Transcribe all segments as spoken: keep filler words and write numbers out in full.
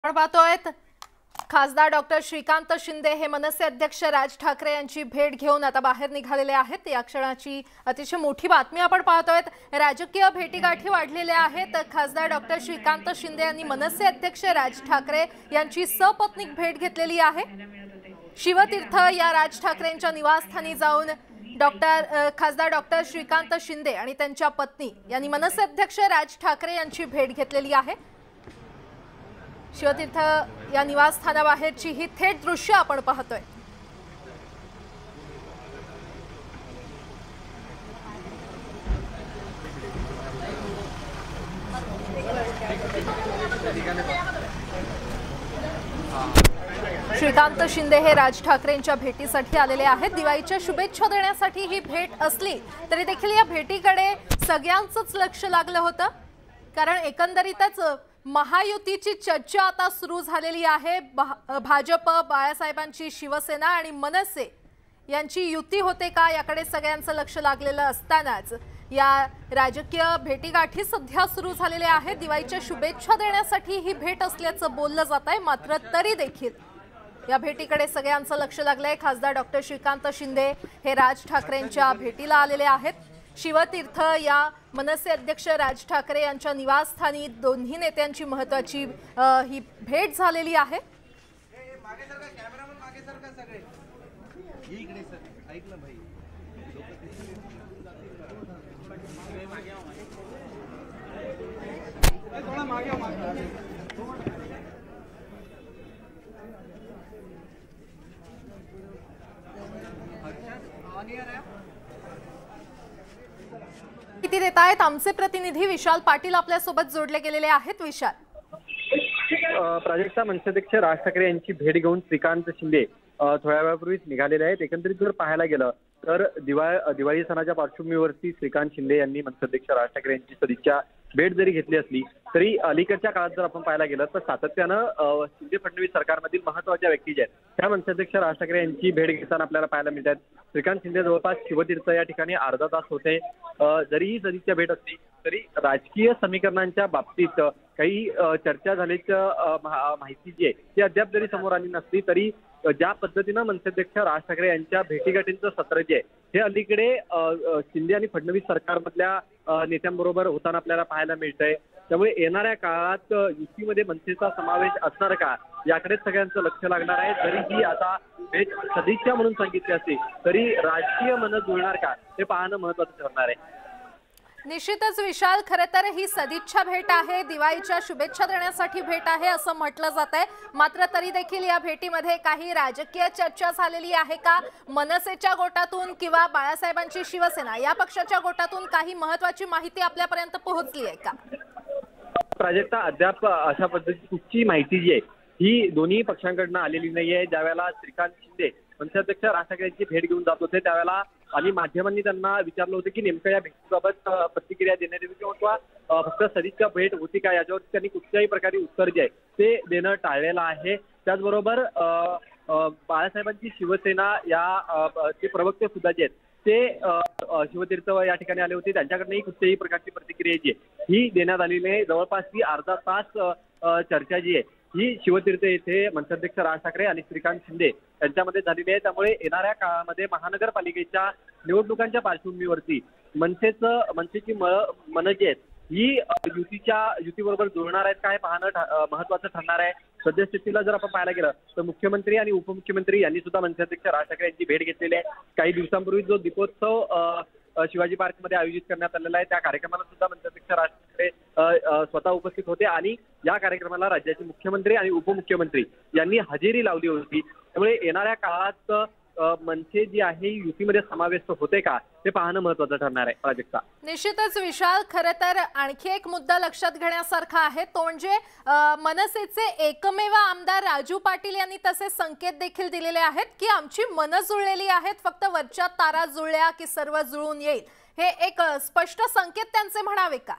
आपण पाहतोय खासदार डॉक्टर श्रीकांत शिंदे हे मनसे अध्यक्ष राज ठाकरे यांची भेट घेऊन आता बाहेर निघालेले आहेत। या क्षणाची अतिशय मोठी बातमी आपण पाहतोय। राजकीय भेटीगाठी वाढलेल्या आहेत। खासदार डॉक्टर श्रीकांत शिंदे यांनी मनसे अध्यक्ष राज ठाकरे यांची सपत्नीक भेट घेतलेली आहे। शिवतीर्थ या राज ठाकरेंच्या निवासस्थानी जाऊन डॉक्टर खासदार डॉक्टर श्रीकांत शिंदे आणि त्यांच्या पत्नी यांनी मनसे अध्यक्ष राज ठाकरे यांची भेट घेतलेली आहे। शिवतीर्थ या निवासस्थानाबाहेरची ही थेट दृश्य आपण पाहतोय। श्रीकांत शिंदे हे राज ठाकरेंच्या भेटीसाठी आलेले आहेत। दिवाळीच्या शुभेच्छा देण्यासाठी ही भेट असली तरी देखील या भेटीकडे सगळ्यांचंच लक्ष लागलं होतं, कारण एकंदरीतच महायुतीची चर्चा आता सुरू झालेली आहे। भाजप, बाळासाहेबांची शिवसेना आणि मनसे यांची युती होते का याकडे सगळ्यांचं लक्ष लागलेलं असतानाच या राजकीय भेटीगाठी सध्या सुरू झालेल्या आहेत। दिवाळीच्या शुभेच्छा देण्यासाठी ही भेट असल्याचं बोललं जात आहे, मात्र तरी देखील या भेटीकडे सगळ्यांचं लक्ष लागलंय। खासदार डॉक्टर श्रीकांत शिंदे हे राज ठाकरेंच्या भेटीला आलेले आहेत। शिवतीर्थ या मनसे अध्यक्ष राज ठाकरे यांच्या निवासस्थानी दोन्ही नेत्यांची महत्त्वाची ही भेट झालेली आहे। किती देत आहेत आमचे प्रतिनिधी विशाल पाटील आपल्या सोबत जोडले गेलेले आहेत। विशाल, प्राजक्ता, मनसे अध्यक्ष राज ठाकरे यांची भेट घेऊन श्रीकांत शिंदे थोड्या वेळापूर्वीच निघालेले आहेत। एकंदरीत जर पाहायला गेलं तर दिवाळी दिवाळी सणाच्या पार्श्वभूमीवरती श्रीकांत शिंदे यांनी मनसे अध्यक्ष राज ठाकरे यांची सदिच्छा भेट जरी घेतली असली तरी अलीकडच्या काळात जर आपण पाहायला गेलं तर सातत्यानं शिंदे फडणवीस सरकारमधील महत्त्वाच्या व्यक्ती ज्या आहेत त्या मनसे अध्यक्ष राज ठाकरे यांची भेट घेताना आपल्याला पाहायला मिळतात। श्रीकांत शिंदे जवळपास शिवतीर्थ या ठिकाणी अर्धा तास होते। जरी ही सदिच्छा भेट असली तरी राजकीय समीकरणांच्या बाबतीत काही चर्चा झाल्याची माहिती जी आहे ती अद्याप जरी समोर आली नसली तरी ज्या पद्धतीनं मनसे अध्यक्ष राज ठाकरे यांच्या भेटीगाठींचं सत्र जे आहे हे अलीकडे शिंदे आणि फडणवीस सरकारमधल्या नेत्यांबरोबर होताना आपल्याला पाहायला मिळतंय। त्यामुळे येणाऱ्या काळात युतीमध्ये मनसेचा समावेश असणार का याकडे सगळ्यांचं लक्ष लागणार आहे। जरी ही आता भेट सदिच्छा म्हणून सांगितली असली तरी राजकीय मन जुळणार का हे पाहणं महत्त्वाचं ठरणार आहे। निश्चितच विशाल, खरं तर ही सदिच्छा भेट आहे, दिवाळीच्या शुभेच्छा देण्यासाठी भेट आहे असं म्हटलं जात आहे, मात्र तरी देखील या भेटीमध्ये काही राजकीय चर्चा झालेली आहे का? मनसेच्या गोटातून किंवा बाळासाहेबांची शिवसेना या पक्षाच्या गोटातून काही महत्त्वाची माहिती आपल्यापर्यंत पोहोचली आहे का? प्राजक्ता, अद्याप अशा पद्धतीची कुठची माहिती जी आहे ही दोन्ही पक्षांकडून आलेली नाहीये। ज्यावेळेला श्रीकांत शिंदे मनसे अध्यक्ष राज ठाकरे यांची भेट घेऊन जात होते त्यावेळेला आणि माध्यमांनी त्यांना विचारलं होतं की नेमकं या भेटीबाबत प्रतिक्रिया देण्यात येईल किंवा फक्त सदिच्छा भेट होती का याच्यावर त्यांनी कुठल्याही प्रकारे उत्तर जे आहे ते देणं टाळलेलं आहे। त्याचबरोबर बाळासाहेबांची शिवसेना या ते प्रवक्ते सुद्धा जे आहेत ते शिवतीर्थ या ठिकाणी आले होते, त्यांच्याकडनंही कुठल्याही प्रकारची प्रतिक्रिया जी आहे ही देण्यात आलेली नाही। जवळपास ही अर्धा तास चर्चा जी आहे ही शिवतीर्थ येथे मनसे अध्यक्ष राज ठाकरे आणि श्रीकांत शिंदे यांच्यामध्ये झालेली आहे। त्यामुळे येणाऱ्या काळामध्ये महानगरपालिकेच्या निवडणुकांच्या पार्श्वभूमीवरती मनसेचं मनसेची मन जी आहेत ही युतीच्या युतीबरोबर जुळणार आहेत काय पाहणं महत्त्वाचं ठरणार आहे। सद्यस्थितीला जर आपण पाहायला गेलं तर मुख्यमंत्री आणि उपमुख्यमंत्री यांनी सुद्धा मनसे अध्यक्ष राज ठाकरे यांची भेट घेतलेली आहे। काही दिवसांपूर्वी जो दीपोत्सव शिवाजी पार्कमध्ये आयोजित करण्यात आलेला आहे त्या कार्यक्रमाला सुद्धा मनसे अध्यक्ष राज ठाकरे स्वतः उपस्थित होते आणि या कार्यक्रमाला राज्याचे मुख्यमंत्री आणि उपमुख्यमंत्री यांनी हजेरी लावली होती। त्यामुळे येणाऱ्या काळात मनसे जी आहे युतीमध्ये समावेश होते का ते पाहणं महत्त्वाचं ठरणार आहे। प्राजक्ता, निश्चितच विशाल, खरं तर आणखी एक मुद्दा लक्षात घेण्यासारखा आहे तो म्हणजे मनसेचे एकमेव आमदार राजू पाटील यांनी तसे संकेत देखील दिलेले आहेत की आमची मन जुळलेली आहेत, फक्त वरच्या तारा जुळल्या की सर्व जुळून येईल, हे एक स्पष्ट संकेत त्यांचे म्हणावे का?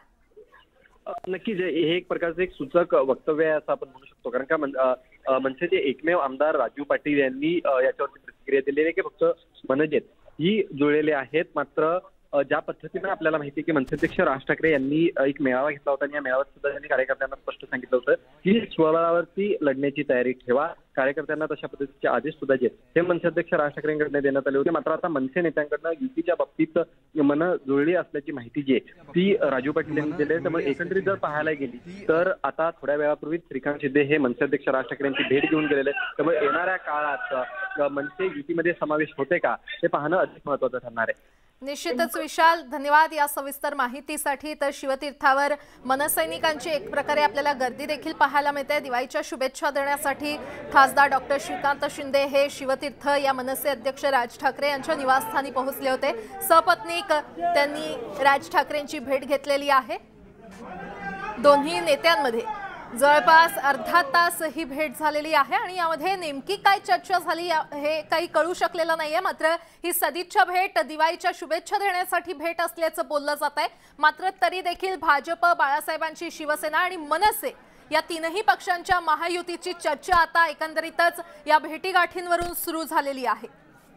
नक्कीच हे एक प्रकारचं एक सूचक वक्तव्य आहे असं आपण म्हणू शकतो, कारण का मनसेचे एकमेव आमदार राजू पाटील यांनी याच्यावरती प्रतिक्रिया दिलेली आहे की फक्त मनजेत ही जुळलेले आहेत, मात्र ज्या पद्धतीने आपल्याला माहिती आहे की मनसेध्यक्ष राज ठाकरे यांनी एक मेळावा घेतला होता आणि या मेळाव्यात सुद्धा त्यांनी कार्यकर्त्यांना स्पष्ट सांगितलं होतं की स्वबळावरती लढण्याची तयारी ठेवा. कार्यकर्त्यांना तशा पद्धतीचे आदेश सुद्धा जे हे मनसे अध्यक्ष राज ठाकरेंकडून देण्यात आले होते. मात्र आता मनसे नेत्यांकडनं युतीच्या बाबतीत मन जुळली असल्याची माहिती जी आहे ती राजू पाटील यांनी दिली आहे. त्यामुळे एकंदरीत जर पाहायला गेली तर आता थोड्या वेळापूर्वी श्रीकांत शिंदे हे मनसे अध्यक्ष राज ठाकरे यांची भेट घेऊन गेलेले आहेत. त्यामुळे येणाऱ्या काळात मनसे युतीमध्ये समावेश होते का हे पाहणं अधिक महत्त्वाचं ठरणार आहे. निश्चितच विशाल, धन्यवाद या सविस्तर माहितीसाठी. तर शिवतीर्थावर मनसैनिकांची एक प्रकारे आपल्याला गर्दी देखील पाहायला मिळते. दिवाळीच्या शुभेच्छा देण्यासाठी खासदार डॉक्टर श्रीकांत शिंदे हे शिवतीर्थ या मनसे अध्यक्ष राज ठाकरे यांच्या निवासस्थानी पोहोचले होते. सपत्नीक त्यांनी राज ठाकरेंची भेट घेतलेली आहे. दोन्ही नेत्यांमध्ये जवळपास अर्धा तास ही भेट झालेली आहे आणि यामध्ये नेमकी काय चर्चा झाली हे काही कळू शकलेलं नाहीये. मात्र ही सदिच्छा भेट दिवाळीच्या शुभेच्छा देण्यासाठी भेट असल्याचं बोललं जात आहे. मात्र तरी देखील भाजप, बाळासाहेबांची शिवसेना आणि मनसे या तीनही पक्षांच्या महायुतीची चर्चा आता एकंदरीतच या भेटीगाठींवरून सुरू झालेली आहे.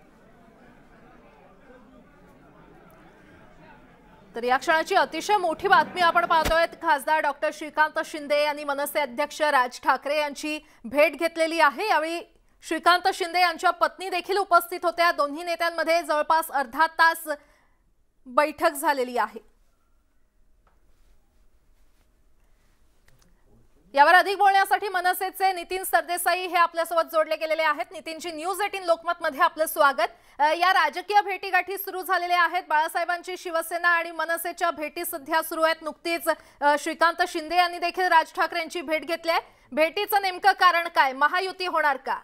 तर या क्षणाची अतिशय मोठी बातमी आपण पाहतोय. खासदार डॉक्टर श्रीकांत शिंदे यांनी मनसे अध्यक्ष राज ठाकरे यांची भेट घेतलेली आहे. यावेळी श्रीकांत शिंदे यांच्या पत्नी देखील उपस्थित होत्या. दोन्ही नेत्यांमध्ये जवळपास अर्धा तास बैठक झालेली आहे. यावर अधिक बोलण्यासाठी मनसेचे नितीन सरदेसाई हे आपल्यासोबत जोडले गेलेले आहेत. नितीनजी, न्यूज एटीन लोकमत मध्ये आपलं स्वागत. या राजकीय भेटीगाठी सुरू झालेल्या आहेत. बाळासाहेबांची शिवसेना आणि मनसेच्या भेटी सध्या सुरू आहेत. नुकतीच श्रीकांत शिंदे यांनी देखील राज ठाकरेंची भेट घेतली आहे. भेटीचं नेमकं कारण काय? महायुती होणार का?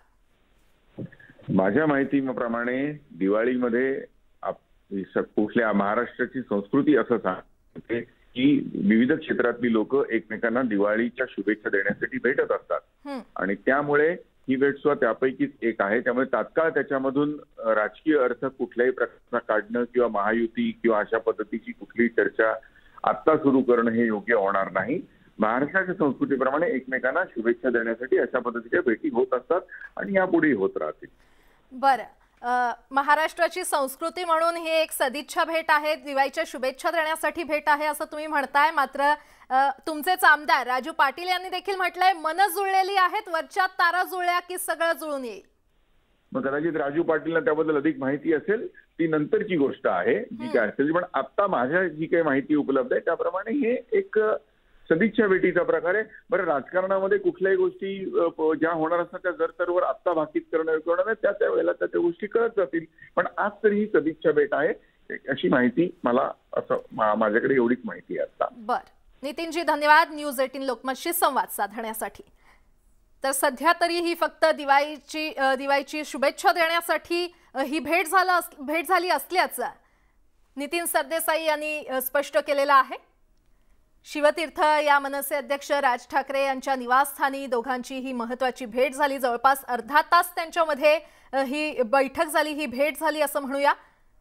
माझ्या माहितीप्रमाणे दिवाळीमध्ये कुठल्या महाराष्ट्राची संस्कृती असं सांगते की विविध क्षेत्रातली लोक एकमेकांना दिवाळीच्या शुभेच्छा देण्यासाठी भेटत असतात आणि त्यामुळे ही भेट सुद्धा त्यापैकीच एक आहे. त्यामुळे तात्काळ त्याच्यामधून राजकीय अर्थ कुठल्याही प्रकारचा काढणं किंवा महायुती किंवा अशा पद्धतीची कुठलीही चर्चा आता सुरू करणं हे योग्य होणार नाही. महाराष्ट्राच्या संस्कृतीप्रमाणे एकमेकांना शुभेच्छा देण्यासाठी अशा पद्धतीच्या भेटी होत असतात आणि यापुढेही होत राहतील. बरं, महाराष्ट्राची संस्कृती म्हणून ही एक सदिच्छा भेट आहे, दिवाळीच्या शुभेच्छा देण्यासाठी भेट आहे असं तुम्ही म्हणताय. मात्र तुमचेच आमदार राजू पाटील यांनी देखील म्हटलंय मन जुळलेली आहेत, वरच्या तारा जुळल्या की सगळं जुळून येईल. मग कदाचित राजू पाटीलला त्याबद्दल अधिक माहिती असेल, ती नंतरची गोष्ट आहे जी काय असेल. पण आता माझ्या जी काही माहिती उपलब्ध आहे त्याप्रमाणे हे एक सदिच्छा भेटीचा प्रकार आहे. बरं, राजकारणामध्ये कुठल्याही गोष्टी ज्या होणार असतात त्या जर तरवर आत्ता भाकीत करणं करणं त्या त्या वेळेला त्या त्या गोष्टी कळत जातील. पण आज तरी ही सदिच्छा भेट आहे अशी माहिती मला असं माझ्याकडे एवढीच माहिती आहे आता. बर, नितीनजी धन्यवाद न्यूज एटीन लोकमतशी संवाद साधण्यासाठी. तर सध्या तरी ही फक्त दिवाळीची दिवाळीची शुभेच्छा देण्यासाठी ही भेट झाला भेट झाली असल्याचं नितीन सरदेसाई यांनी स्पष्ट केलेलं आहे. शिवतीर्थ या मनसे अध्यक्ष राज ठाकरे यांच्या निवासस्थानी दोघांची ही महत्त्वाची भेट झाली. जवळपास अर्धा तास त्यांच्यामध्ये ही बैठक झाली, ही भेट झाली असं म्हणूया.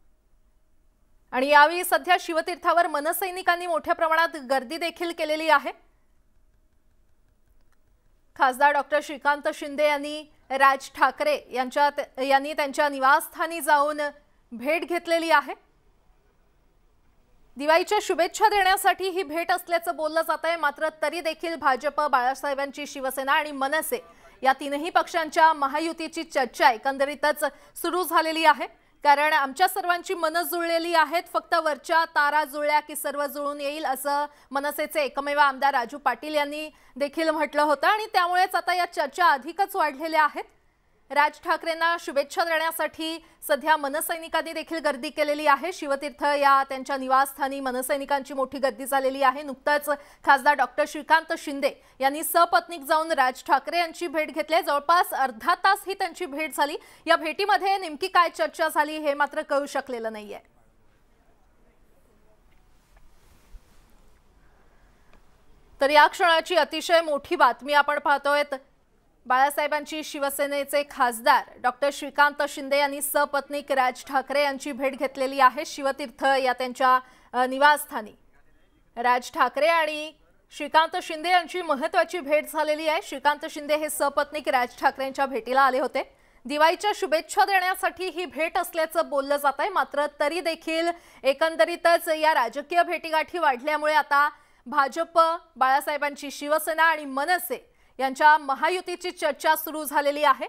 आणि यावेळी सध्या शिवतीर्थावर मनसैनिकांनी मोठ्या प्रमाणात गर्दी देखील केलेली आहे. खासदार डॉक्टर श्रीकांत शिंदे यांनी राज ठाकरे यांच्या यांनी त्यांच्या निवासस्थानी जाऊन भेट घेतलेली आहे. दिवाळीच्या शुभेच्छा देण्यासाठी ही भेट असल्याचं बोललं जात आहे. मात्र तरी देखील भाजप, बाळासाहेबांची शिवसेना आणि मनसे या तीनही पक्षांच्या महायुतीची चर्चा एकंदरीतच सुरू झालेली आहे. कारण आमच्या सर्वांची मनं जुळलेली आहेत, फक्त वरच्या तारा जुळल्या की सर्व जुळून येईल असं मनसेचे एकमेव आमदार राजू पाटील यांनी देखील म्हटलं होतं. आणि त्यामुळेच आता या चर्चा अधिकच वाढलेल्या आहेत. राज ठाकरेंना शुभेच्छा देण्यासाठी सध्या मनसैनिकांनी देखील गर्दी केलेली आहे. शिवतीर्थ या त्यांच्या निवासस्थानी मनसैनिकांची मोठी गर्दी झालेली आहे. नुकताच खासदार डॉक्टर श्रीकांत शिंदे यांनी सपत्नीक जाऊन राज ठाकरे यांची भेट घेतली. जवळपास अर्धा तास ही त्यांची भेट झाली. या भेटीमध्ये नेमकी काय चर्चा झाली हे मात्र कळू शकलेलं नाहीये. तर या क्षणाची अतिशय मोठी बातमी आपण पाहतोय. बाळासाहेबांची शिवसेनेचे खासदार डॉक्टर श्रीकांत शिंदे यांनी सपत्नीक राज ठाकरे यांची भेट घेतलेली आहे. शिवतीर्थ या त्यांच्या निवासस्थानी राज ठाकरे आणि श्रीकांत शिंदे यांची महत्त्वाची भेट झालेली आहे. श्रीकांत शिंदे हे सपत्नीक राज ठाकरेंच्या भेटीला आले होते. दिवाळीच्या शुभेच्छा देण्यासाठी ही भेट असल्याचं बोललं जात आहे। मात्र तरी देखील एकंदरीतच या राजकीय भेटीगाठी वाढल्यामुळे आता भाजप, बाळासाहेबांची शिवसेना आणि मनसे यांच्या महायुतीची चर्चा सुरू झालेली आहे।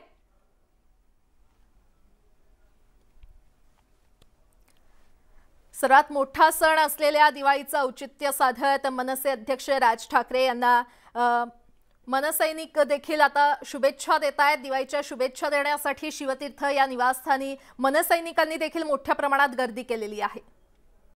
सर्वात मोठा सण असलेल्या दिवाळीचं औचित्य साधत मनसे अध्यक्ष राज ठाकरे यांना मनसैनिक देखील आता शुभेच्छा देत आहेत। दिवाळीच्या शुभेच्छा देण्यासाठी शिवतीर्थ या निवासस्थानी मनसैनिकांनी देखील मोठ्या प्रमाणात गर्दी केलेली आहे।